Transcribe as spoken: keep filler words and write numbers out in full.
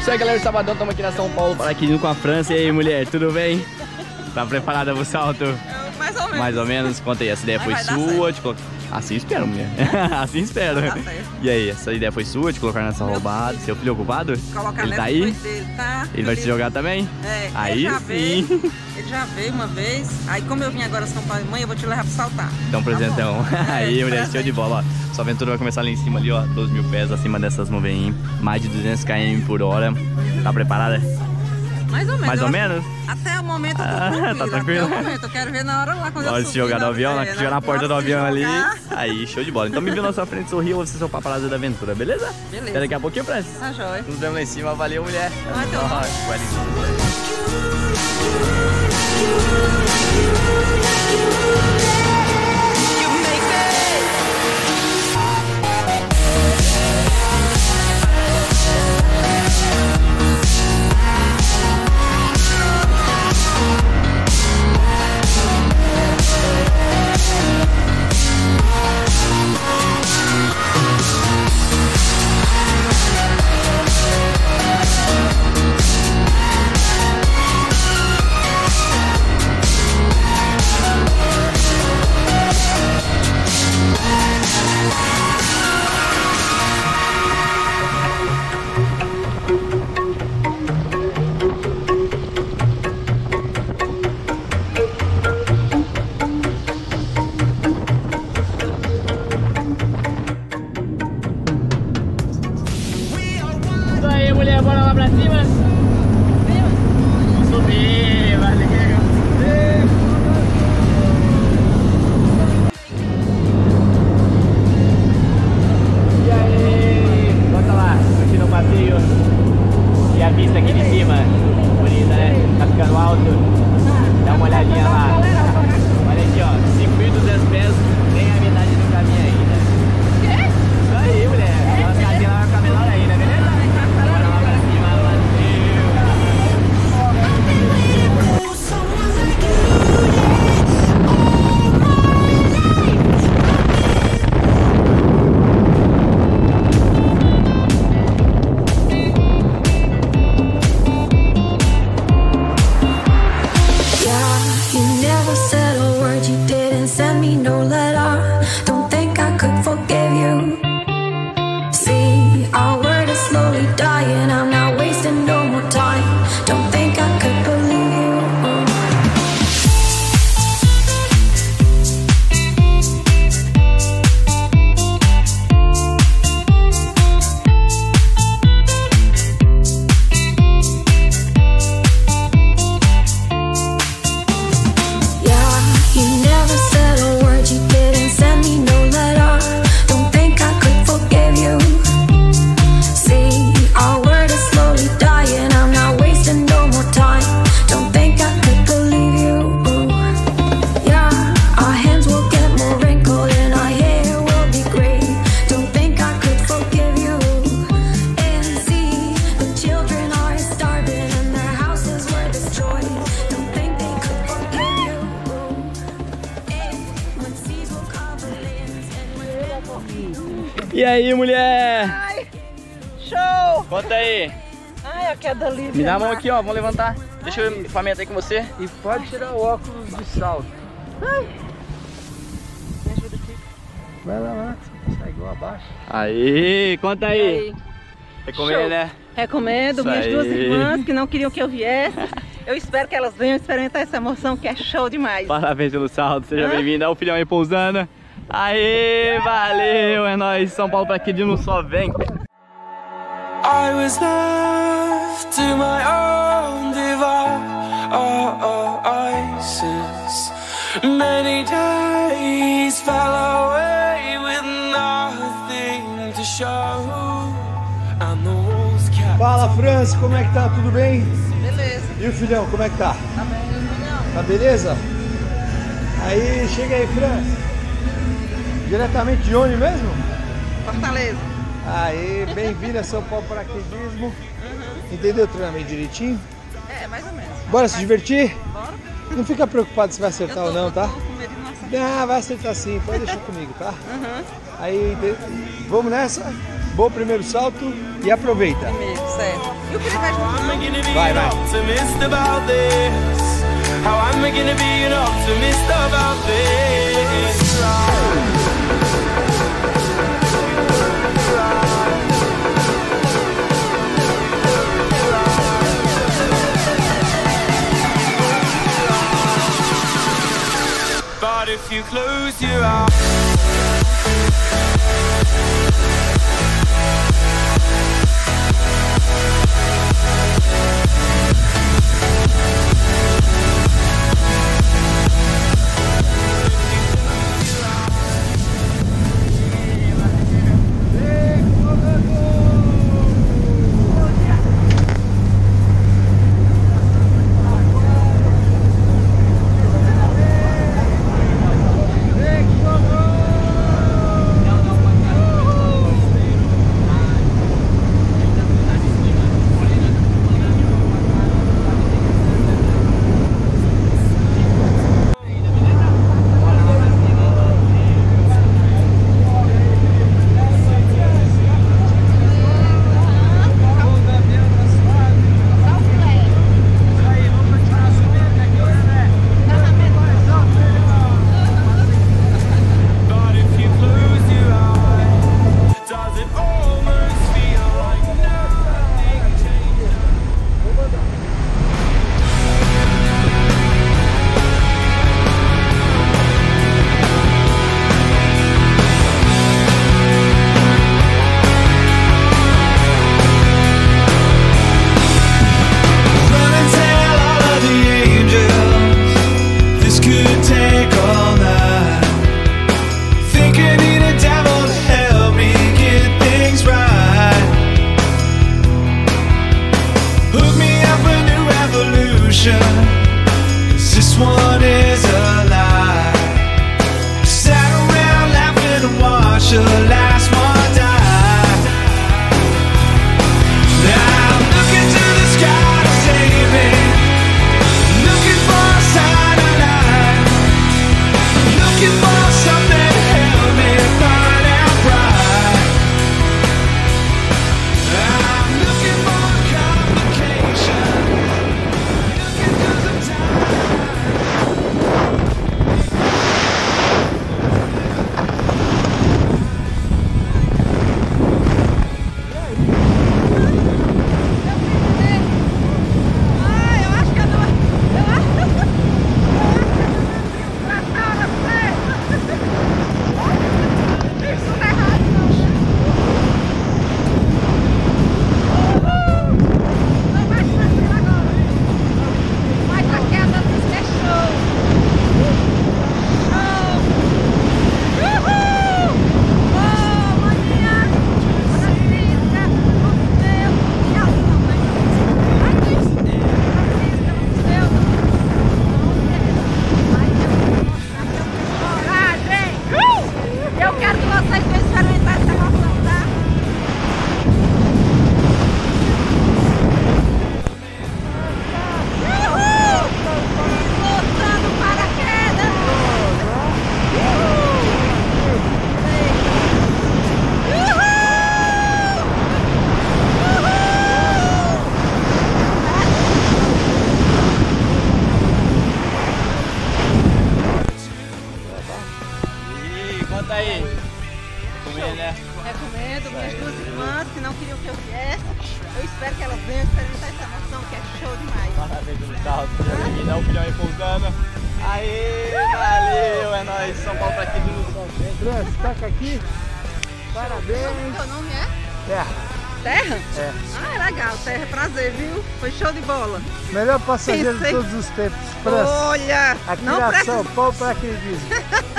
Isso aí, galera, sabadão, estamos aqui na São Paulo, paraquedismo com a França. E aí, mulher, tudo bem? Tá preparada pro salto? Eu, mais ou menos. Mais ou menos? Conta aí, essa ideia foi sua? Te colo... Assim espero, mulher. Assim espero. Tá certo. E aí, essa ideia foi sua, de colocar nessa roubada? Seu filho ocupado? Colocar ele tá aí? Dele, tá? Ele vai te jogar também? É, aí ele já sim. Veio, ele já veio uma vez. Aí, como eu vim agora São Paulo, mãe, eu vou te levar pra saltar. Então, presentão. Tá aí, é, mulher, show de bola, ó. Sua aventura vai começar lá em cima ali, ó. doze mil pés acima dessas nuvens aí. Mais de duzentos quilômetros por hora. Tá preparada? Mais ou menos. Mais ou menos? Até o momento eu tô Ah, tranquila. tá tranquilo? Até o momento. Eu quero ver na hora lá quando Na hora eu de subir jogar no na- avião, na é, que estiver na porta do hora de avião ali. jogar. Aí, show de bola. Então me viu na sua frente, sorriu, eu vou ser seu paparazzo da aventura, beleza? Beleza. Até daqui a pouquinho, Francis. Tá jóia. Nos vemos lá em cima. Valeu, mulher. Vai, teu nome. Isso aí, mulher, bora lá pra cima? Vamos subir, valeu. E aí, bota lá, curtindo o passeio. E a vista aqui de cima, bonita, né? Tá ficando alto. Dá uma olhadinha lá. Olha aqui, ó, cinco mil e duzentos pés, nem a metade do caminho ainda. Isso aí, mulher. Aquela casinha lá vai ficar menor ainda, beleza? Bora lá pra cima, E aí, mulher? Ai, show! Conta aí. Ai, a queda livre. Me dá a mão aqui, ó. Vamos levantar. Deixa eu equipamento aí com você. E pode tirar o óculos de salto. Ai. Me ajuda aqui. Vai lá, lá. Você consegue igual abaixo. Aí, conta aí. E aí? Recomendo, Show. né? Recomendo. Isso Minhas aí. duas irmãs que não queriam que eu viesse. Eu espero que elas venham experimentar essa emoção que é show demais. Parabéns pelo salto, seja Ah. bem-vindo. Olha o filhão aí pousando. Aê, valeu, é nóis. São Paulo pra aqui de não só vem. I was left to my own devices. Many days fell away with nothing to show. And the walls kept. Fala, França, como é que tá? Tudo bem? Beleza. E o filhão, como é que tá? Tá bem, filhão? Tá beleza? Aí, chega aí, França. Diretamente de onde mesmo? Fortaleza. Aí, bem-vindo a São Paulo Paraquedismo. Uhum. Entendeu o treinamento direitinho? É, mais ou menos. Bora se divertir? Bora. Não fica preocupado se vai acertar ou não, tá? Eu tô com medo de não acertar. Não, vai acertar sim, pode deixar comigo, tá? Uhum. Aí, de... vamos nessa, bom primeiro salto e aproveita. Primeiro, certo. E o Felipe vai junto? Vai, vai. How am I gonna be an optimist about this? But if you close your eyes, this one is a lie. Sat around laughing and watched the last one die. Now I'm looking to the sky to save me, looking for a sign of life, looking for something to help me burn out bright. I'm looking for a complication, looking for the time. Conta aí. Recomendo, né? Recomendo, minhas duas irmãs que não queriam que eu viesse. Eu espero que elas venham experimentar essa emoção que é show demais. Parabéns no salto. E dá um filhão aí pousando. Aê, valeu, é nóis. São Paulo pra aqui do São Fran, você taca aqui. Parabéns. Seu nome é? Terra. Terra? É. Ah, é legal. Terra, prazer, viu? Foi show de bola. Melhor passageiro Pensei- de todos os tempos. França. Olha, A não criação, precisa... pau para aquele dízimo.